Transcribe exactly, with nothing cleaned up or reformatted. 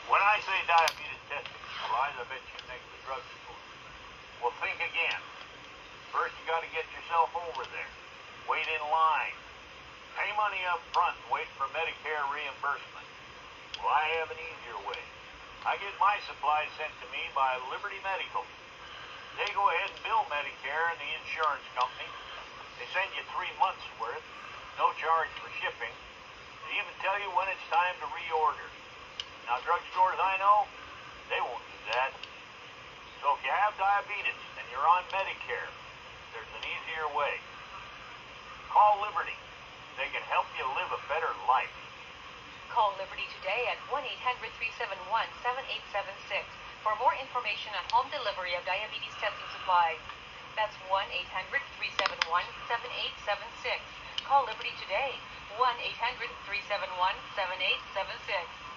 When I say diabetes testing supplies, I bet you think the drugstore. Well, think again. First, you got to get yourself over there. Wait in line. Pay money up front and wait for Medicare reimbursement. Well, I have an easier way. I get my supplies sent to me by Liberty Medical. They go ahead and bill Medicare and the insurance company. They send you three months' worth, no charge for shipping. They even tell you when it's time to reorder. Now, drugstores I know, they won't do that. So if you have diabetes and you're on Medicare, there's an easier way. Call Liberty. They can help you live a better life. Call Liberty today at one eight hundred, three seven one, seven eight seven six for more information on home delivery of diabetes testing supplies. That's one eight hundred, three seven one, seven eight seven six. Call Liberty today, one eight hundred, three seven one, seven eight seven six.